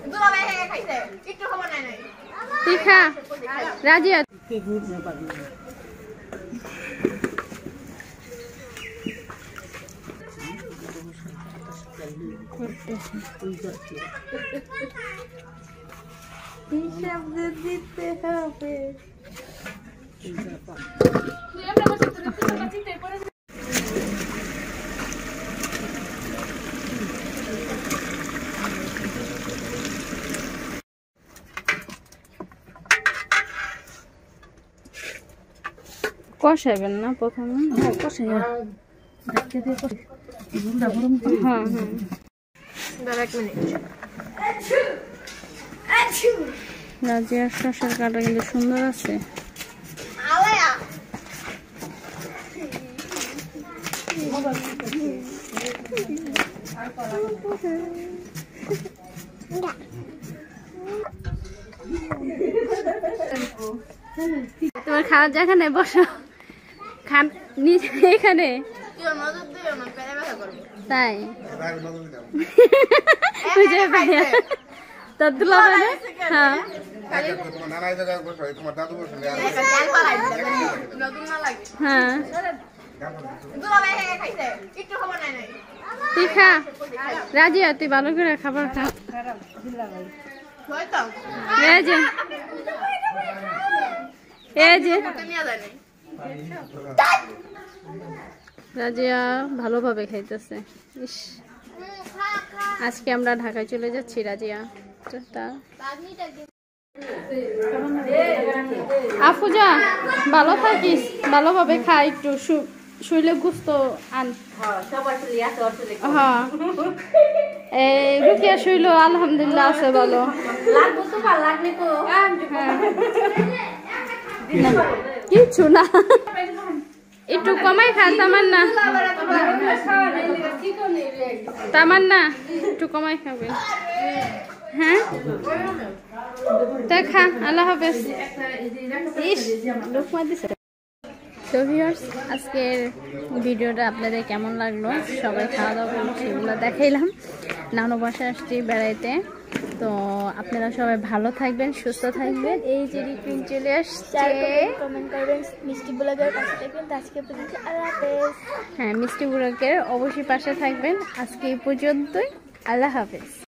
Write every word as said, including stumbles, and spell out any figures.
তীখা রাজিয়া হিসাব দিতে হবে কষাইবেন না প্রথমে কষাই হ্যাঁ হ্যাঁ রাজিয়ার শসার কাটা কিন্তু সুন্দর আছে তোমার খাওয়ার জায়গা নেই বসো খান নিচে এখানে তাই দাদুলা হ্যাঁ হ্যাঁ তুই খা রাজিয়া তুই ভালো করে খাবার খা এই যে এই যে রাজিয়া ভালোভাবে খাইতেছে ইস আজকে আমরা ঢাকায় চলে যাচ্ছি রাজিয়া আফুজা ভালো থাকিস ভালোভাবে খা একটু শুইলে গুস্ত আন হ্যাঁ এই রুকিয়া শুইলো আলহামদুলিল্লাহ আছে ভালো কিছু না একটু কমাই খা তামান্না তামান্না একটু কমাই খাবে হ্যাঁ দেখা আল্লাহ হাফেজ ইস লোকমা দিছে তো ভিউয়ার্স আজকের ভিডিওটা আপনাদের কেমন লাগলো সবাই খাওয়া দাওয়া করলো সেগুলো দেখাইলাম নানু বাসায় আসছি বেড়াইতে তো আপনারা সবাই ভালো থাকবেন সুস্থ থাকবেন এই যে রিপিং চলে আসছে কমেন্ট করবেন মিষ্টি ব্লগের পাশে থাকবেন আজকে পর্যন্ত আল্লাহ হাফেজ হ্যাঁ মিষ্টি ব্লগের অবশ্যই পাশে থাকবেন আজকে এই পর্যন্তই আল্লাহ হাফেজ।